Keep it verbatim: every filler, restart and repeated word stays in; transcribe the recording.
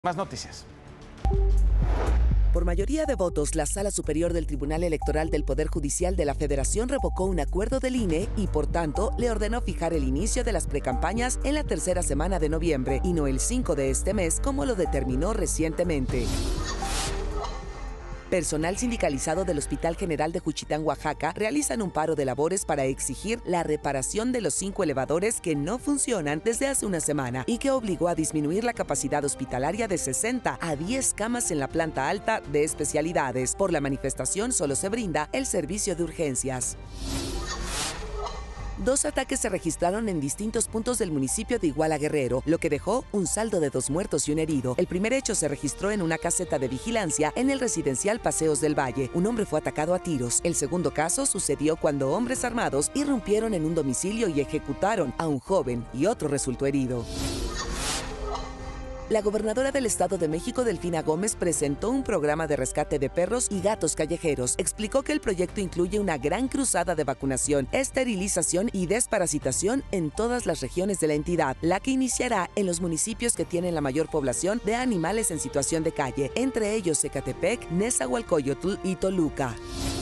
Más noticias. Por mayoría de votos, la Sala Superior del Tribunal Electoral del Poder Judicial de la Federación revocó un acuerdo del I N E y, por tanto, le ordenó fijar el inicio de las precampañas en la tercera semana de noviembre y no el cinco de este mes, como lo determinó recientemente. Personal sindicalizado del Hospital General de Juchitán, Oaxaca, realizan un paro de labores para exigir la reparación de los cinco elevadores que no funcionan desde hace una semana y que obligó a disminuir la capacidad hospitalaria de sesenta a diez camas en la planta alta de especialidades. Por la manifestación solo se brinda el servicio de urgencias. Dos ataques se registraron en distintos puntos del municipio de Iguala Guerrero, lo que dejó un saldo de dos muertos y un herido. El primer hecho se registró en una caseta de vigilancia en el residencial Paseos del Valle. Un hombre fue atacado a tiros. El segundo caso sucedió cuando hombres armados irrumpieron en un domicilio y ejecutaron a un joven y otro resultó herido. La gobernadora del Estado de México, Delfina Gómez, presentó un programa de rescate de perros y gatos callejeros. Explicó que el proyecto incluye una gran cruzada de vacunación, esterilización y desparasitación en todas las regiones de la entidad, la que iniciará en los municipios que tienen la mayor población de animales en situación de calle, entre ellos Ecatepec, Nezahualcóyotl y Toluca.